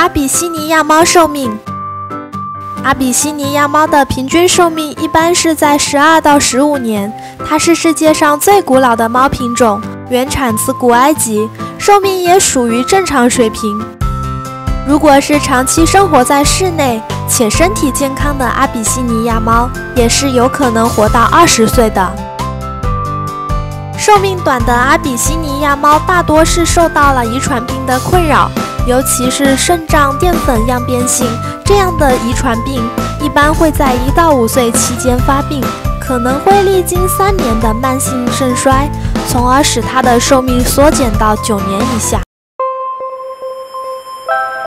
阿比西尼亚猫寿命。阿比西尼亚猫的平均寿命一般是在12到15年，它是世界上最古老的猫品种，原产自古埃及，寿命也属于正常水平。如果是长期生活在室内且身体健康的阿比西尼亚猫，也是有可能活到20岁的。寿命短的阿比西尼亚猫大多是受到了遗传病的困扰，尤其是肾脏淀粉样变性这样的遗传病，一般会在1到5岁期间发病，可能会历经3年的慢性肾衰，从而使它的寿命缩减到9年以下。